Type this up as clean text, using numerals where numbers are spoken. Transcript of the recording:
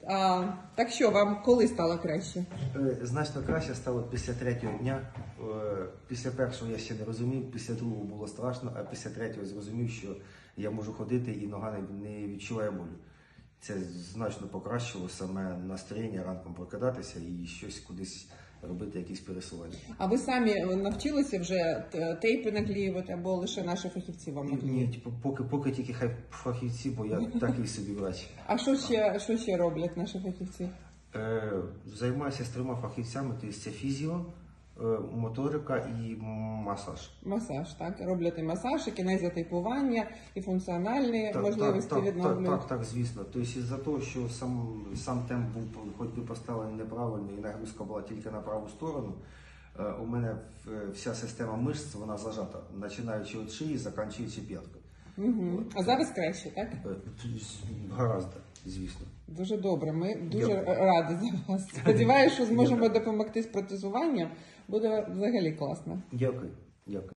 Так що, вам коли стало краще? Значно краще стало після третього дня. Після першого я ще не розумів, після другого було страшно, а після третього зрозумів, що я можу ходити і нога не відчуває болю. Це значно покращило саме настроєння ранком прокидатися і щось кудись робити, якісь пересування. А ви самі навчилися вже тейпи наклеювати або лише наші фахівці вам наклеюють? Ні, поки тільки хай фахівці, бо я такий собі врач. А що ще роблять наші фахівці? Займаюся з 3 фахівцями, тобто це фізіо, моторика і масаж. Масаж, так? Роблять і масаж, і кінезіотейпування, і функціональні можливості відновлюють. Так, звісно. Тобто із-за того, що сам темп був хоч би поставлений неправильно і нагрузка була тільки на праву сторону, у мене вся система мишць, вона зажата, починаючи від шиї, закінчуючи п'яткою. Угу. А зараз краще, так? Гаразд, звісно. Дуже добре, ми дуже раді за вас. Сподіваюся, що зможемо допомогти з протезуванням. Буде взагалі класно. Дякую.